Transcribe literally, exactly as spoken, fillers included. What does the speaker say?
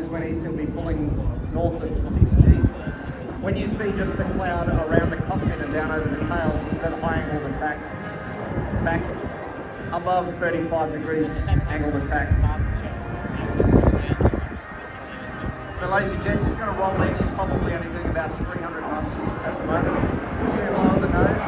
when east, he'll be pulling north at six G. When you see just the cloud around the cockpit and down over the tail, that high angled attack back above thirty-five degrees angled attack. So ladies and gents, he's going to roll in. He's probably only doing about three hundred knots at the moment. Too low on the nose.